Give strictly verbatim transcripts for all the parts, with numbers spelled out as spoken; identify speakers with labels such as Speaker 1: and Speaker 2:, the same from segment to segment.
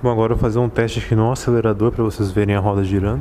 Speaker 1: Bom, agora eu vou fazer um teste aqui no acelerador para vocês verem a roda girando.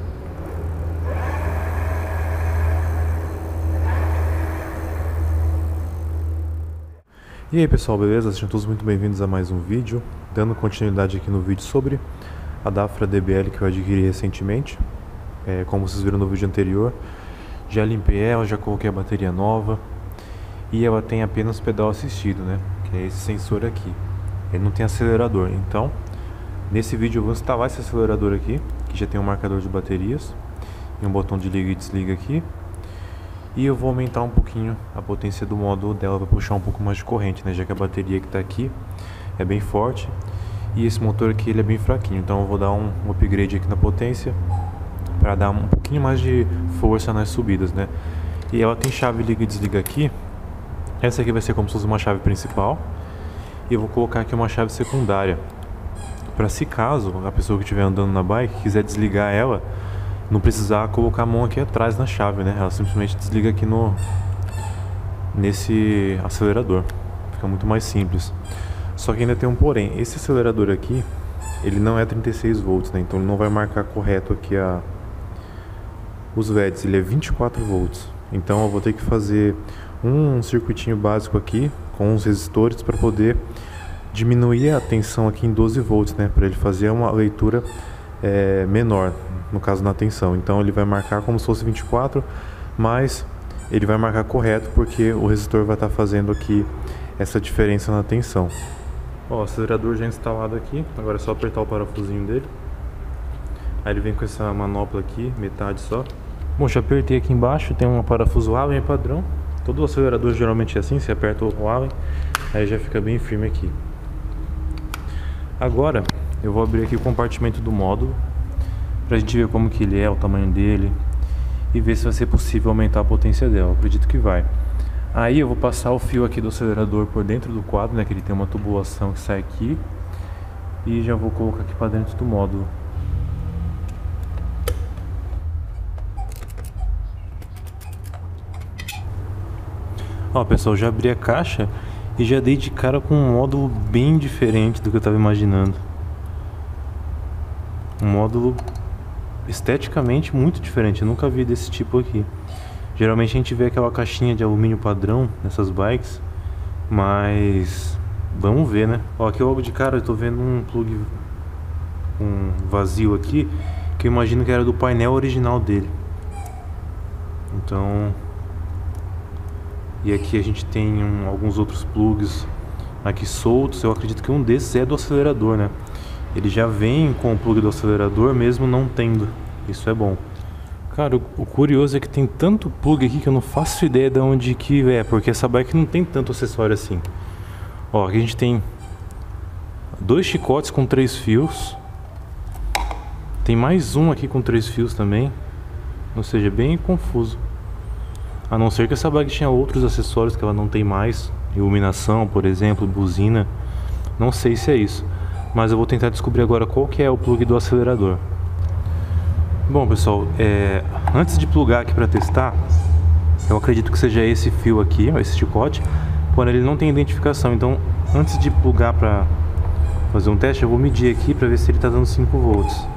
Speaker 1: E aí pessoal, beleza? Sejam todos muito bem-vindos a mais um vídeo. Dando continuidade aqui no vídeo sobre a Dafra D B L que eu adquiri recentemente. É, como vocês viram no vídeo anterior, já limpei ela, já coloquei a bateria nova. E ela tem apenas pedal assistido, né? Que é esse sensor aqui. Ele não tem acelerador, então nesse vídeo eu vou instalar esse acelerador aqui, que já tem um marcador de baterias e um botão de liga e desliga aqui. E eu vou aumentar um pouquinho a potência do módulo dela para puxar um pouco mais de corrente, né? Já que a bateria que está aqui é bem forte e esse motor aqui ele é bem fraquinho. Então eu vou dar um upgrade aqui na potência para dar um pouquinho mais de força nas subidas, né? E ela tem chave liga e desliga aqui. Essa aqui vai ser como se fosse uma chave principal. E eu vou colocar aqui uma chave secundária, para se caso a pessoa que estiver andando na bike quiser desligar ela, não precisar colocar a mão aqui atrás na chave, né? Ela simplesmente desliga aqui no nesse acelerador. Fica muito mais simples. Só que ainda tem um porém. Esse acelerador aqui, ele não é trinta e seis volts, né? Então ele não vai marcar correto aqui a os V E Ds. Ele é vinte e quatro volts. Então eu vou ter que fazer um circuitinho básico aqui com os resistores para poder diminuir a tensão aqui em doze volts, né? Para ele fazer uma leitura é, menor, no caso na tensão. Então ele vai marcar como se fosse vinte e quatro, mas ele vai marcar correto porque o resistor vai estar fazendo aqui essa diferença na tensão. Ó, o acelerador já instalado aqui, agora é só apertar o parafusinho dele. Aí ele vem com essa manopla aqui, metade só. Bom, já apertei aqui embaixo, tem um parafuso Allen padrão. Todo acelerador geralmente é assim, você aperta o Allen, aí já fica bem firme aqui. Agora eu vou abrir aqui o compartimento do módulo pra gente ver como que ele é, o tamanho dele e ver se vai ser possível aumentar a potência dela. Eu acredito que vai. Aí eu vou passar o fio aqui do acelerador por dentro do quadro, né, que ele tem uma tubulação que sai aqui, e já vou colocar aqui para dentro do módulo. Ó pessoal, já abri a caixa e já dei de cara com um módulo bem diferente do que eu estava imaginando. Um módulo esteticamente muito diferente, eu nunca vi desse tipo aqui. Geralmente a gente vê aquela caixinha de alumínio padrão nessas bikes, mas vamos ver, né? Ó, aqui logo de cara eu tô vendo um plug um vazio aqui, que eu imagino que era do painel original dele. Então... E aqui a gente tem um, alguns outros plugs aqui soltos. Eu acredito que um desses é do acelerador, né? Ele já vem com o plug do acelerador mesmo não tendo. Isso é bom. Cara, o, o curioso é que tem tanto plug aqui que eu não faço ideia de onde que é, porque essa bike não tem tanto acessório assim. Ó, aqui a gente tem dois chicotes com três fios. Tem mais um aqui com três fios também. Ou seja, bem confuso. A não ser que essa bike tinha outros acessórios que ela não tem mais. Iluminação, por exemplo, buzina. Não sei se é isso. Mas eu vou tentar descobrir agora qual que é o plug do acelerador. Bom pessoal, é... antes de plugar aqui para testar, eu acredito que seja esse fio aqui, esse chicote. Porém ele não tem identificação. Então antes de plugar para fazer um teste, eu vou medir aqui para ver se ele está dando cinco volts.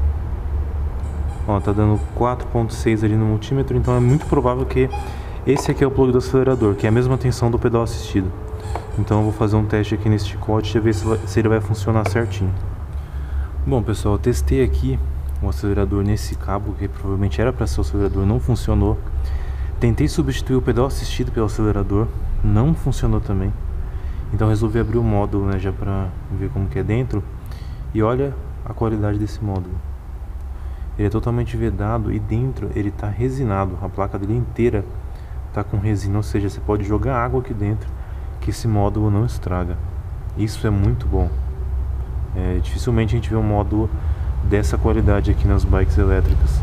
Speaker 1: Ó, tá dando quatro ponto seis ali no multímetro, então é muito provável que esse aqui é o plug do acelerador, que é a mesma tensão do pedal assistido. Então eu vou fazer um teste aqui nesse chicote e ver se, vai, se ele vai funcionar certinho. Bom pessoal, eu testei aqui o acelerador nesse cabo, que provavelmente era para ser o acelerador, não funcionou. Tentei substituir o pedal assistido pelo acelerador, não funcionou também. Então resolvi abrir o módulo, né, já para ver como que é dentro. E olha a qualidade desse módulo. Ele é totalmente vedado e dentro ele está resinado. A placa dele inteira está com resina, ou seja, você pode jogar água aqui dentro que esse módulo não estraga. Isso é muito bom. É, dificilmente a gente vê um módulo dessa qualidade aqui nas bikes elétricas.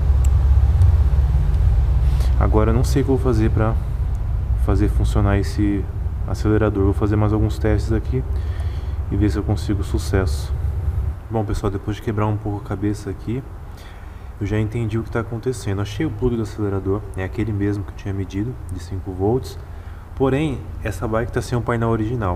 Speaker 1: Agora eu não sei o que eu vou fazer para fazer funcionar esse acelerador. Vou fazer mais alguns testes aqui e ver se eu consigo sucesso. Bom pessoal, depois de quebrar um pouco a cabeça aqui, eu já entendi o que está acontecendo. Achei o plug do acelerador, é aquele mesmo que eu tinha medido, de cinco volts. Porém, essa bike está sem um painel original.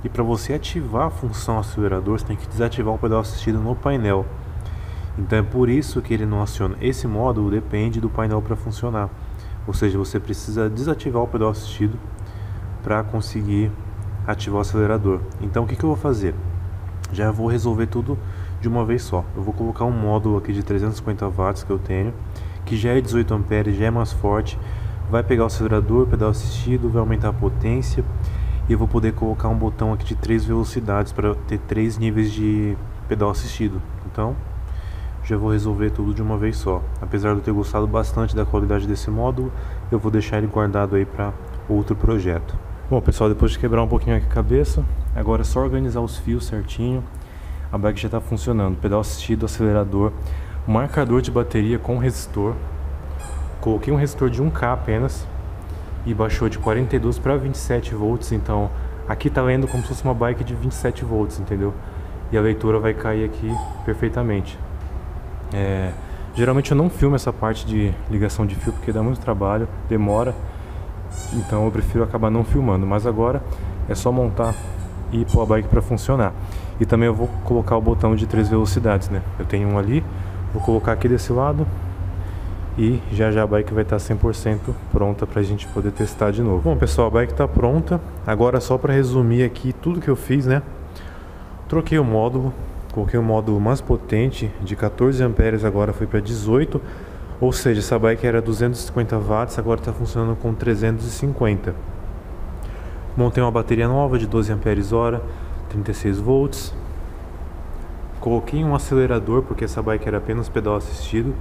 Speaker 1: E para você ativar a função acelerador, você tem que desativar o pedal assistido no painel. Então é por isso que ele não aciona. Esse módulo depende do painel para funcionar. Ou seja, você precisa desativar o pedal assistido para conseguir ativar o acelerador. Então o que, que eu vou fazer? Já vou resolver tudo de uma vez só. Eu vou colocar um módulo aqui de trezentos e cinquenta watts que eu tenho, que já é dezoito amperes, já é mais forte. Vai pegar o acelerador, pedal assistido, vai aumentar a potência. E eu vou poder colocar um botão aqui de três velocidades para ter três níveis de pedal assistido. Então já vou resolver tudo de uma vez só. Apesar de eu ter gostado bastante da qualidade desse módulo, eu vou deixar ele guardado aí para outro projeto. Bom pessoal, depois de quebrar um pouquinho aqui a cabeça, agora é só organizar os fios certinho. A bike já está funcionando, pedal assistido, acelerador, marcador de bateria com resistor. Coloquei um resistor de um K apenas e baixou de quarenta e dois para vinte e sete volts, então aqui tá lendo como se fosse uma bike de vinte e sete volts, entendeu? E a leitura vai cair aqui perfeitamente. É, geralmente eu não filmo essa parte de ligação de fio porque dá muito trabalho, demora, então eu prefiro acabar não filmando, mas agora é só montar e pôr a bike para funcionar. E também eu vou colocar o botão de três velocidades, né? Eu tenho um ali, vou colocar aqui desse lado e já já a bike vai estar cem por cento pronta para a gente poder testar de novo. Bom pessoal, a bike está pronta. Agora só para resumir aqui tudo que eu fiz, né? Troquei o módulo, coloquei um módulo mais potente de quatorze amperes, agora foi para dezoito, ou seja, essa bike era duzentos e cinquenta watts, agora está funcionando com trezentos e cinquenta. Montei uma bateria nova de doze amperes hora, trinta e seis volts. Coloquei um acelerador porque essa bike era apenas pedal assistido.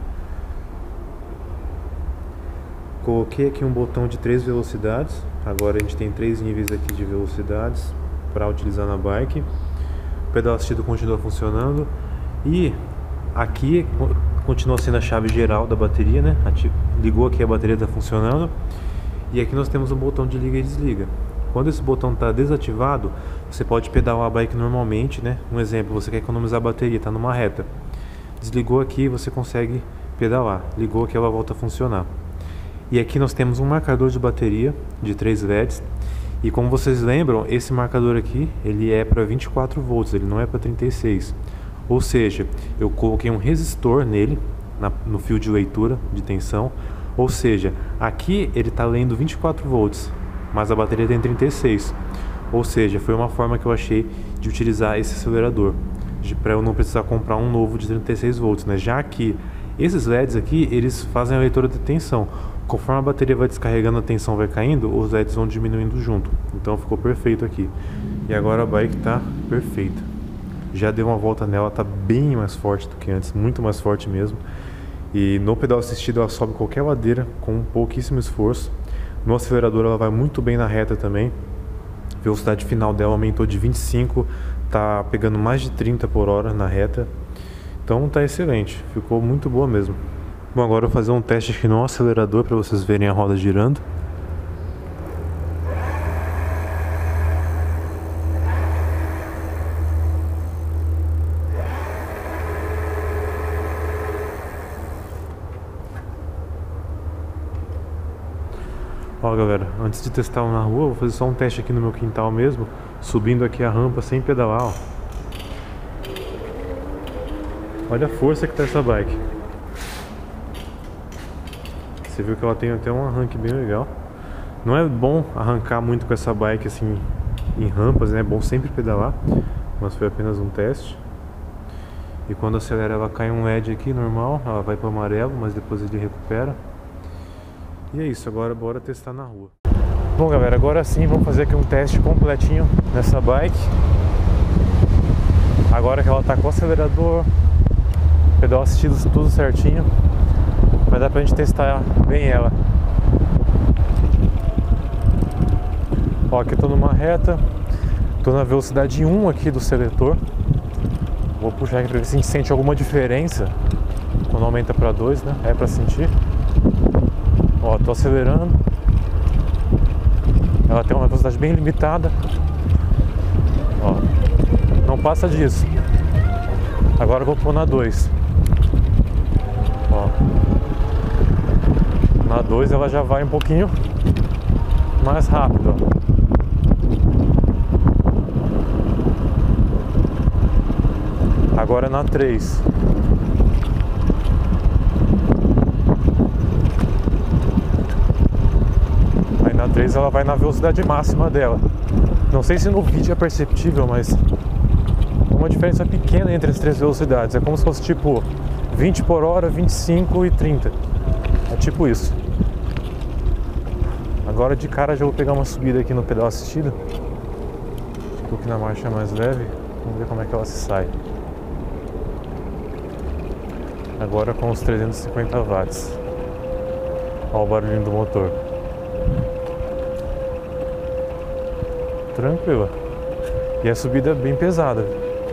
Speaker 1: Coloquei aqui um botão de três velocidades. Agora a gente tem três níveis aqui de velocidades para utilizar na bike. O pedal assistido continua funcionando. E aqui continua sendo a chave geral da bateria, né? Ligou aqui, a bateria está funcionando. E aqui nós temos um botão de liga e desliga. Quando esse botão está desativado, você pode pedalar a bike normalmente, né? Um exemplo, você quer economizar a bateria, está numa reta. Desligou aqui, você consegue pedalar. Ligou aqui, ela volta a funcionar. E aqui nós temos um marcador de bateria de três L E Ds. E como vocês lembram, esse marcador aqui, ele é para vinte e quatro volts, ele não é para trinta e seis. Ou seja, eu coloquei um resistor nele, na, no fio de leitura de tensão. Ou seja, aqui ele está lendo vinte e quatro volts, mas a bateria tem trinta e seis. Ou seja, foi uma forma que eu achei de utilizar esse acelerador, para eu não precisar comprar um novo de trinta e seis volts, né? Já que esses L E Ds aqui, eles fazem a leitura de tensão. Conforme a bateria vai descarregando, a tensão vai caindo, os L E Ds vão diminuindo junto. Então ficou perfeito aqui. E agora a bike está perfeita. Já deu uma volta nela, está bem mais forte do que antes, muito mais forte mesmo. E no pedal assistido ela sobe qualquer ladeira com pouquíssimo esforço. No acelerador ela vai muito bem na reta também. A velocidade final dela aumentou de vinte e cinco, tá pegando mais de trinta por hora na reta. Então tá excelente, ficou muito boa mesmo. Bom, agora eu vou fazer um teste aqui no acelerador para vocês verem a roda girando. Ó galera, antes de testar na rua, vou fazer só um teste aqui no meu quintal mesmo, subindo aqui a rampa sem pedalar, ó. Olha a força que tá essa bike. Você viu que ela tem até um arranque bem legal. Não é bom arrancar muito com essa bike assim em rampas, né? É bom sempre pedalar, mas foi apenas um teste. E quando acelera ela cai um L E D aqui normal, ela vai para o amarelo, mas depois ele recupera. E é isso, agora bora testar na rua. Bom galera, agora sim vamos fazer aqui um teste completinho nessa bike. Agora que ela tá com o acelerador, pedal assistido tudo certinho, vai dar pra gente testar bem ela. Ó, aqui eu tô numa reta, tô na velocidade um aqui do seletor. Vou puxar aqui pra ver se a gente sente alguma diferença quando aumenta pra dois, né? É pra sentir. Ó, tô acelerando. Ela tem uma velocidade bem limitada. Ó, não passa disso. Agora eu vou pôr na dois. Ó, na dois ela já vai um pouquinho mais rápido, ó. Agora na três. Aí na três ela vai na velocidade máxima dela. Não sei se no vídeo é perceptível, mas uma diferença pequena entre as três velocidades. É como se fosse tipo vinte por hora, vinte e cinco e trinta. É tipo isso. Agora de cara já vou pegar uma subida aqui no pedal assistido. Tô aqui na marcha mais leve. Vamos ver como é que ela se sai. Agora com os trezentos e cinquenta watts. Olha o barulhinho do motor. Tranquila. E a subida é bem pesada.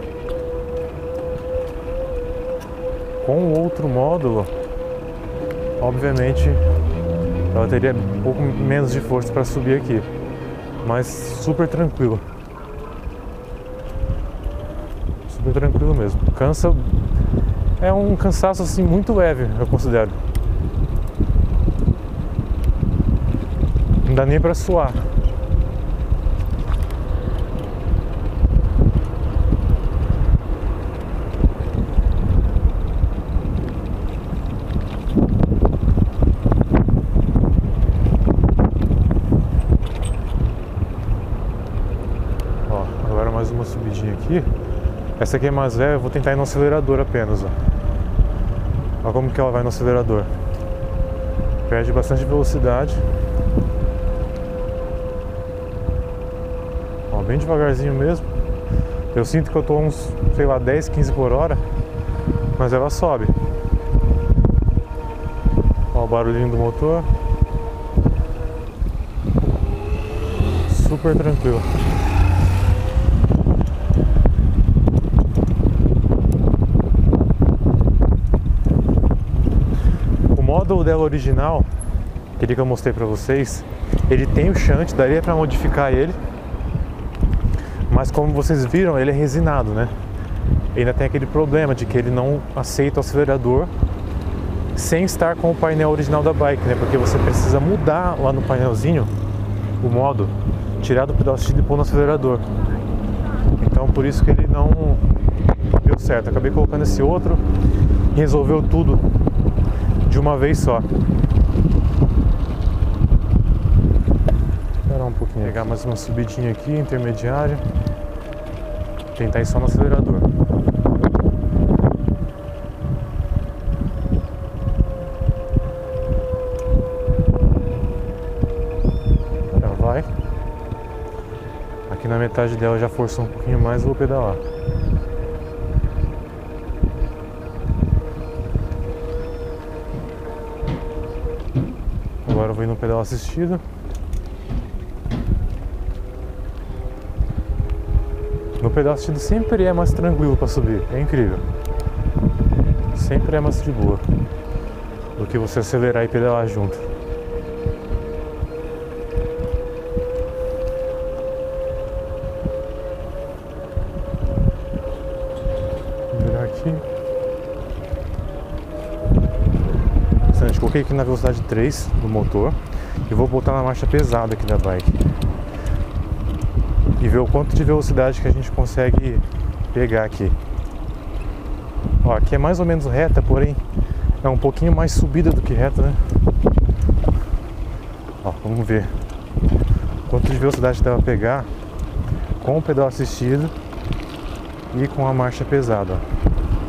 Speaker 1: Com o outro módulo, obviamente ela teria um pouco menos de força para subir aqui, mas super tranquilo. Super tranquilo mesmo. Cansa, é um cansaço assim muito leve, eu considero. Não dá nem para suar. Mais uma subidinha aqui. Essa aqui é mais leve, eu vou tentar ir no acelerador apenas, ó. Olha como que ela vai no acelerador. Perde bastante velocidade. Ó, bem devagarzinho mesmo. Eu sinto que eu tô uns, sei lá, dez, quinze por hora, mas ela sobe. Ó, o barulhinho do motor. Super tranquilo. O módulo dela original, aquele que eu mostrei pra vocês, ele tem o shunt, daria pra modificar ele, mas como vocês viram, ele é resinado, né? E ainda tem aquele problema de que ele não aceita o acelerador sem estar com o painel original da bike, né? Porque você precisa mudar lá no painelzinho o modo, tirar do pedal assistido e pôr no acelerador. Então por isso que ele não deu certo. Acabei colocando esse outro e resolveu tudo de uma vez só. Esperar um pouquinho, pegar mais uma subidinha aqui, intermediária. Tentar ir só no acelerador. Já vai. Aqui na metade dela já forçou um pouquinho mais, eu vou pedalar. Agora eu vou ir no pedal assistido. No pedal assistido sempre é mais tranquilo para subir, é incrível. Sempre é mais de boa do que você acelerar e pedalar junto. Vou virar aqui. Coloquei aqui na velocidade três do motor e vou botar na marcha pesada aqui da bike e ver o quanto de velocidade que a gente consegue pegar aqui. Ó, aqui é mais ou menos reta, porém é um pouquinho mais subida do que reta, né? Ó, vamos ver quanto de velocidade dá pra pegar com o pedal assistido e com a marcha pesada, ó.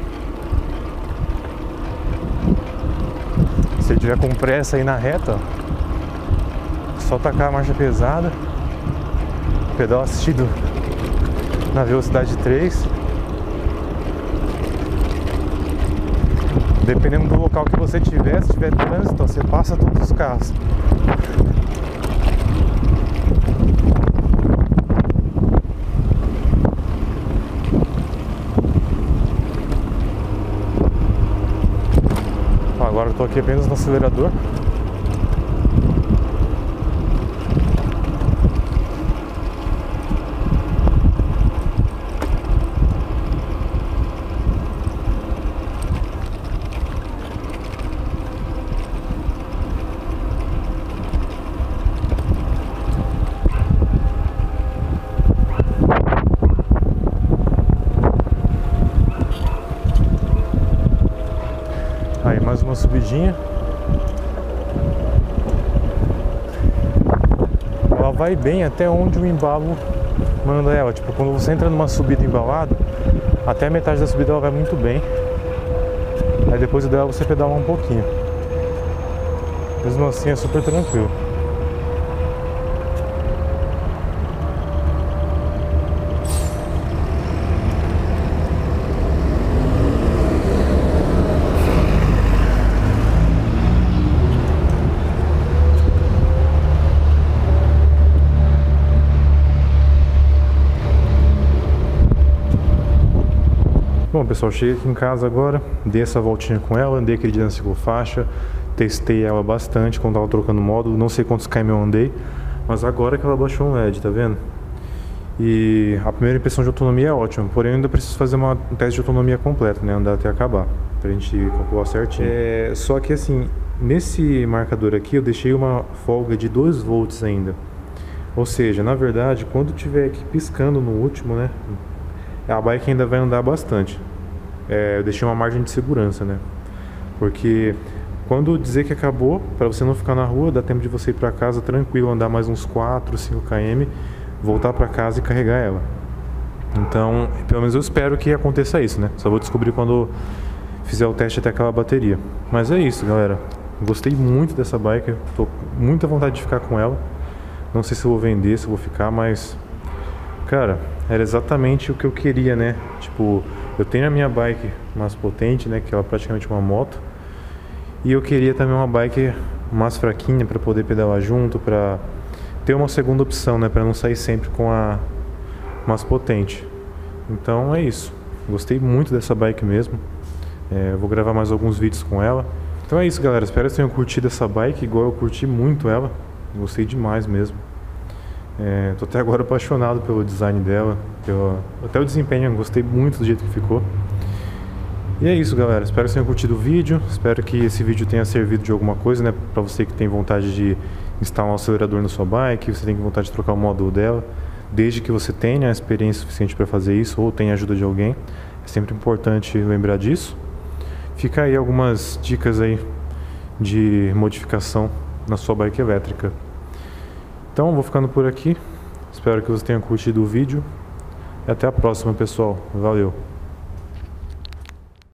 Speaker 1: Se ele tiver com pressa aí na reta, ó, só tacar a marcha pesada, pedal assistido na velocidade três. Dependendo do local que você tiver, se tiver trânsito, ó, você passa todos os carros. Agora eu tô aqui apenas no acelerador. mais uma subidinha. Ela vai bem até onde o embalo manda ela. Tipo, quando você entra numa subida embalada, até a metade da subida ela vai muito bem. Aí depois dela você pedala um pouquinho. Mesmo assim é super tranquilo. Bom, pessoal, cheguei aqui em casa agora, dei essa voltinha com ela, andei aquele dia na ciclofaixa, testei ela bastante quando tava trocando módulo, não sei quantos km eu andei, mas agora que ela baixou um L E D, tá vendo? E a primeira impressão de autonomia é ótima, porém eu ainda preciso fazer uma, um teste de autonomia completa, né, andar até acabar, pra gente calcular certinho. É, só que assim, nesse marcador aqui eu deixei uma folga de dois volts ainda, ou seja, na verdade, quando tiver aqui piscando no último, né, a bike ainda vai andar bastante. É, eu deixei uma margem de segurança, né? Porque quando dizer que acabou, para você não ficar na rua, dá tempo de você ir para casa tranquilo, andar mais uns quatro, cinco km, voltar para casa e carregar ela. Então, pelo menos eu espero que aconteça isso, né? Só vou descobrir quando fizer o teste até aquela bateria. Mas é isso, galera. Gostei muito dessa bike, tô com muita vontade de ficar com ela. Não sei se eu vou vender, se eu vou ficar, mas... Cara, era exatamente o que eu queria, né? Tipo, eu tenho a minha bike mais potente, né? Que ela é praticamente uma moto. E eu queria também uma bike mais fraquinha para poder pedalar junto, para ter uma segunda opção, né? Para não sair sempre com a mais potente. Então é isso. Gostei muito dessa bike mesmo. É, eu vou gravar mais alguns vídeos com ela. Então é isso, galera. Espero que vocês tenham curtido essa bike, igual eu curti muito ela. Gostei demais mesmo. É, tô até agora apaixonado pelo design dela, pelo, até o desempenho, eu gostei muito do jeito que ficou. E é isso, galera, espero que vocês tenham curtido o vídeo, espero que esse vídeo tenha servido de alguma coisa, né, pra você que tem vontade de instalar um acelerador na sua bike, você tem vontade de trocar o módulo dela, desde que você tenha a experiência suficiente para fazer isso ou tenha a ajuda de alguém, é sempre importante lembrar disso. Fica aí algumas dicas aí de modificação na sua bike elétrica. Então, vou ficando por aqui. Espero que vocês tenham curtido o vídeo. E até a próxima, pessoal. Valeu!